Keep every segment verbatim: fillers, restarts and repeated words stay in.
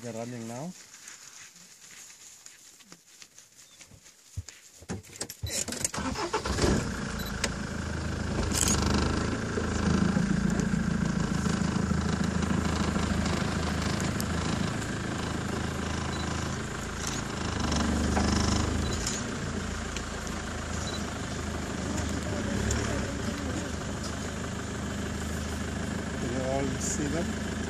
They're running now. Can you all see them?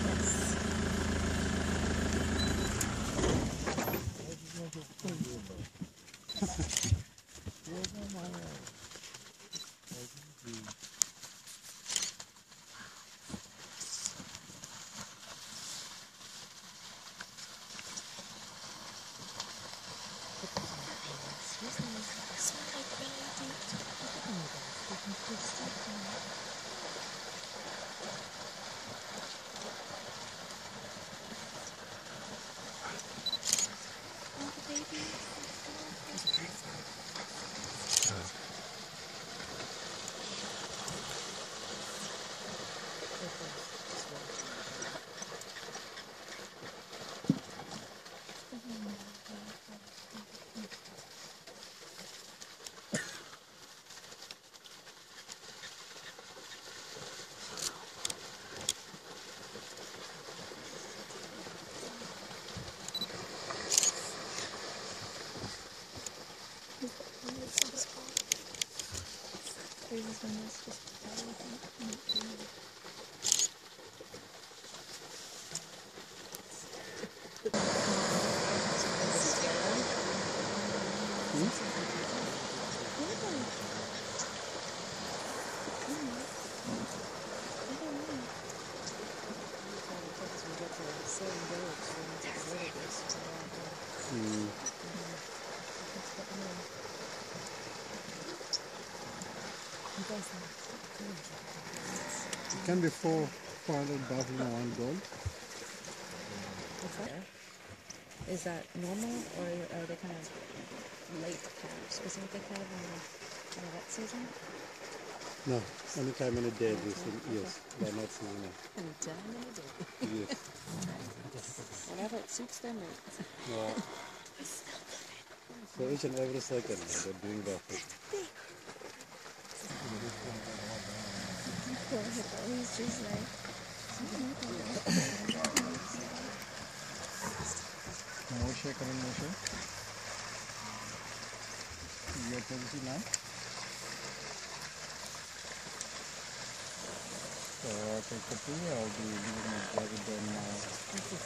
Mm. It can be four, four hundred baht in one gold. Is that normal, or are they kind of late calves? Isn't they calve in the, in the wet season? No, any time in the day, this in, yes, they're not seasonal. Any time in the day. Yes. Whatever it suits their needs. Yeah. So each and every second, they're doing that. Poor hippo, he's just like... Moshe, come on, Moshe. Your position now. So I'll take the tea, I'll be leaving my jacket there now. This is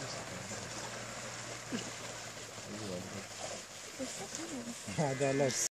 unbelievable. Ah, that looks